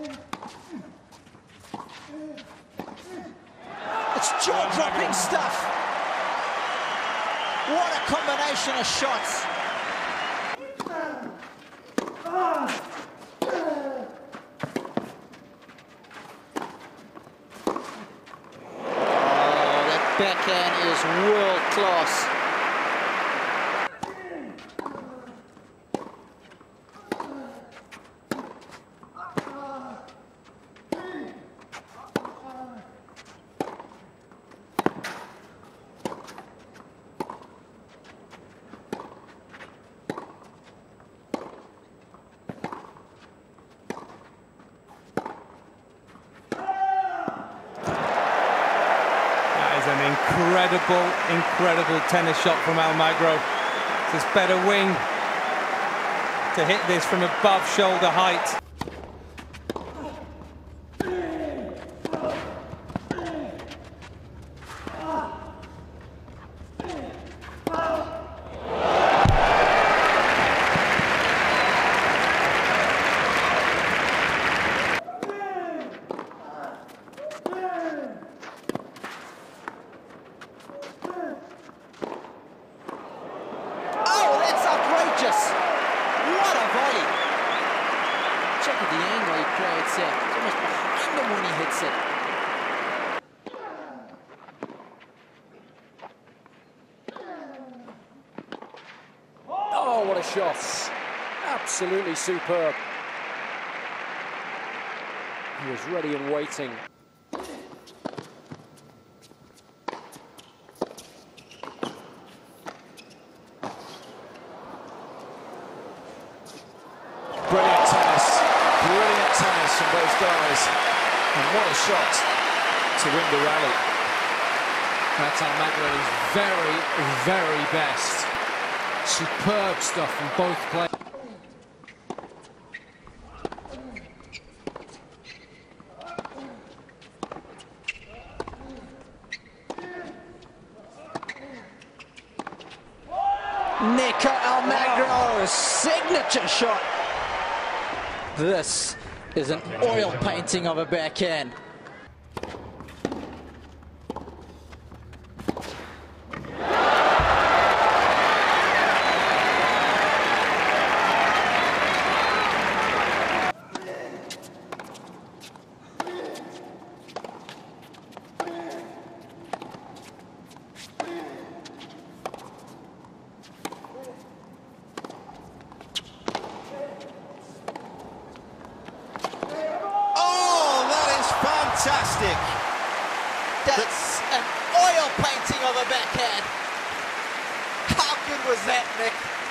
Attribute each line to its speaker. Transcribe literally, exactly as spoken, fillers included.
Speaker 1: It's jaw-dropping stuff. What a combination of shots. Oh, that backhand is world class.
Speaker 2: An incredible, incredible tennis shot from Almagro. It's his better wing to hit this from above shoulder height.
Speaker 1: What a volley! Check at the angle he creates there. It's almost behind him when he hits it.
Speaker 3: Oh, what a shot. Absolutely superb. He was ready and waiting.
Speaker 4: Brilliant tennis, brilliant tennis from both guys, and what a shot to win the rally.
Speaker 5: That's Almagro's very, very best. Superb stuff from both players.
Speaker 1: Nico Almagro's signature shot. This is an oil painting of a backhand. Fantastic. That's an oil painting of a backhand. How good was that, Nick?